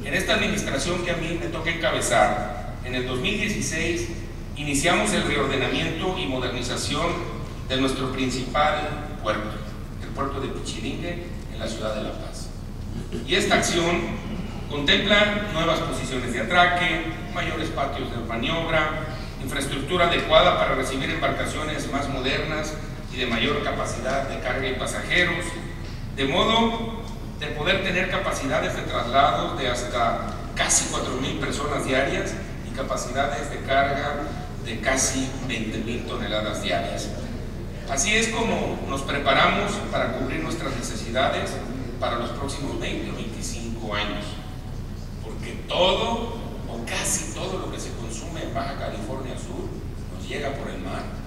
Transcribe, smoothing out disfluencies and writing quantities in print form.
En esta administración que a mí me toca encabezar, en el 2016 iniciamos el reordenamiento y modernización de nuestro principal puerto, el puerto de Pichilingue, en la ciudad de La Paz. Y esta acción contempla nuevas posiciones de atraque, mayores patios de maniobra, infraestructura adecuada para recibir embarcaciones más modernas y de mayor capacidad de carga y pasajeros, de modo de poder tener capacidades de traslados de hasta casi 4,000 personas diarias y capacidades de carga de casi 20,000 toneladas diarias. Así es como nos preparamos para cubrir nuestras necesidades para los próximos 20 o 25 años, porque todo o casi todo lo que se consume en Baja California Sur nos llega por el mar.